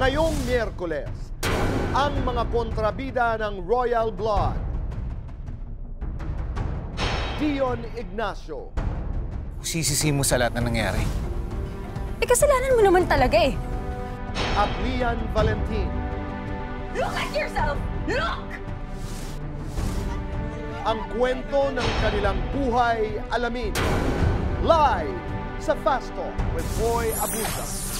Ngayong Miyerkules, ang mga kontrabida ng Royal Blood. Dion Ignacio. Sisisi mo sa lahat na nangyari. Kasalanan mo naman talaga eh. At Lian Valentin. Look at yourself! Look! Ang kwento ng kanilang buhay alamin. Live sa Fast Talk with Boy Abusa.